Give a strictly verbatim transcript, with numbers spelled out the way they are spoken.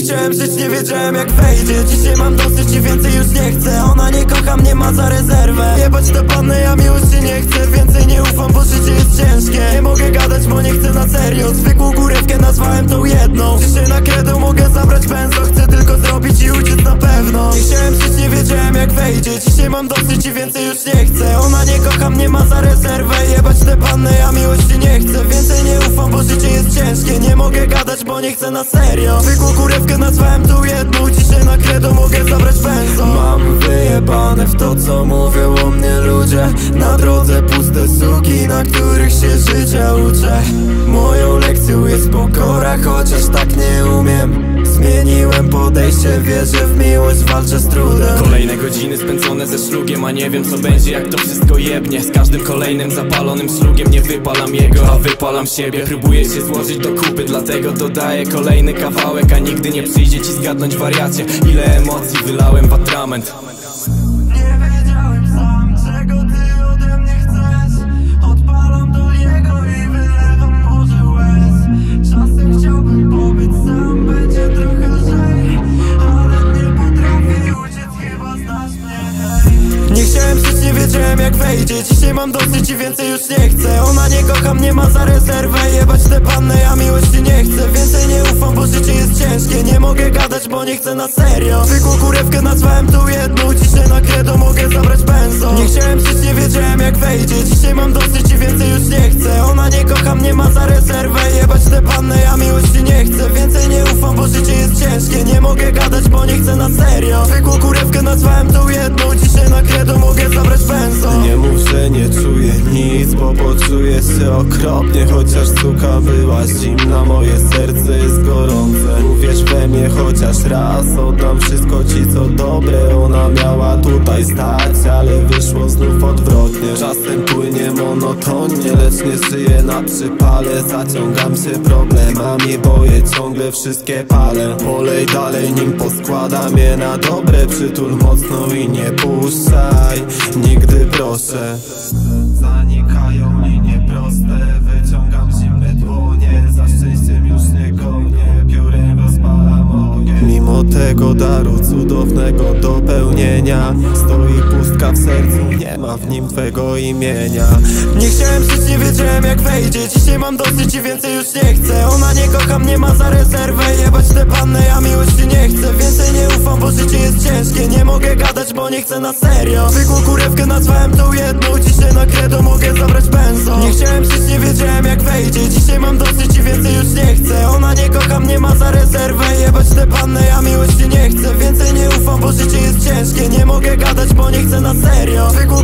chciałem żyć, nie wiedziałem jak wejdzie. Dzisiaj mam dosyć i więcej już nie chcę. Ona nie kocha mnie, ma za rezerwę. Jebać tę pannę, ja miłości nie chcę. Więcej nie ufam, bo życie jest ciężkie. Nie mogę gadać, bo nie chcę na serio. Zwykłą kurewkę nazwałem tą jedną. Dzisiaj na kredą mogę zabrać benzo. Chcę tylko zrobić i uciec na pewno. Nie chciałem żyć, nie wiedziałem jak wejdzie. Dzisiaj mam dosyć i więcej już nie chcę. Ona nie kocha mnie, ma za rezerwę. Jebać tę pannę, ja miłości nie chcę. Więcej nie ufam, bo życie jest ciężkie. Nie mogę gadać, bo nie chcę na serio. Zwykłą kurewkę nazwałem tą jedną. Dzisiaj na kredą mogę zabrać benzo. Mam wyjebane w to, co mówią o mnie ludzie. Na drodze puste suki, na których się życia uczę. Moją lekcją jest pokora, chociaż tak nie umiem. Zmieniłem podejście, wierzę w miłość, walczę z trudem. Kolejne godziny spędzone ze szlugiem, a nie wiem co będzie, jak to wszystko jebnie. Z każdym kolejnym zapalonym szlugiem nie wypalam jego, a wypalam siebie. Próbuję się złożyć do kupy, dlatego dodaję kolejny kawałek. A nigdy nie przyjdzie ci zgadnąć, wariacie, ile emocji wylałem w atrament. Nie wiedziałem sam, czego ty ode mnie chcesz. Odpalam do niego i wylewam morze łez. Czasem chciałbym pobyć sam, będzie trochę lżej, ale nie potrafię uciec, chyba znasz mnie. Nie chciałem żyć, nie wiedziałem jak wejdzie. Dzisiaj mam dosyć i więcej już nie chcę. Ona nie kocha mnie, ma za rezerwę. Jebać tę pannę, ja miłości nie chcę. Więcej nie ufam, bo życie jest ciężkie. Nie mogę gadać, bo nie chcę na serio. Zwykłą kurewkę nazwałem tą jedną. Dzisiaj na kredo mogę zabrać benzo. Nie chciałem żyć, nie wiedziałem jak wejdzie. Dzisiaj mam dosyć i więcej już nie chcę. Ona nie kocha mnie, ma za rezerwę. Jebać tę pannę, ja miłości nie chcę. Więcej nie ufam, bo życie jest ciężkie. Nie mogę gadać, bo nie chcę na serio. Zwykłą kurewkę nazwałem tą jedną. Dzisiaj na kredo mogę zabrać benzo. Nie mów, że nie czuję nic, bo poczuję się okropnie. Chociaż suka była zimna, moje serce jest gorące. Uwierz we mnie chociaż raz, oddam wszystko ci co dobre. Ona miała tutaj stać, ale wyszło znów odwrotnie. Czasem płynie monotonnie, lecz nie żyję na przypale. Zaciągam się problemami, boję ciągle wszystkie palę. Polej dalej, nim poskładam je na dobre. Przytul mocno i nie puszczaj, nigdy proszę. Zanikają linie proste, wyciągam zimne dłonie. Za szczęściem już nie gonię, piórem rozpalam ogień. Mimo tego daru cudownego dopełnienia stoi pustka w sercu, nie ma w nim twego imienia. Nie chciałem żyć, nie wiedziałem jak wejdzie. Dzisiaj mam dosyć i więcej już nie chcę. Ona nie kocha mnie, ma za rezerwę. Jebać tę pannę, ja miłości nie chcę. Więcej nie ufam, bo życie jest ciężkie. Nie mogę gadać, bo nie chcę na serio. Zwykłą kurewkę nazwałem tą jedną. Dzisiaj na kredo mogę zabrać benzo. Nie chciałem żyć, nie wiedziałem jak wejdzie. Dzisiaj mam dosyć i więcej już nie chcę. Ona nie kocha mnie, ma za rezerwę. Jebać tę pannę, ja miłości nie chcę. Więcej nie ufam, bo życie jest ciężkie. Nie mogę gadać, bo nie chcę na serio. Zwykłą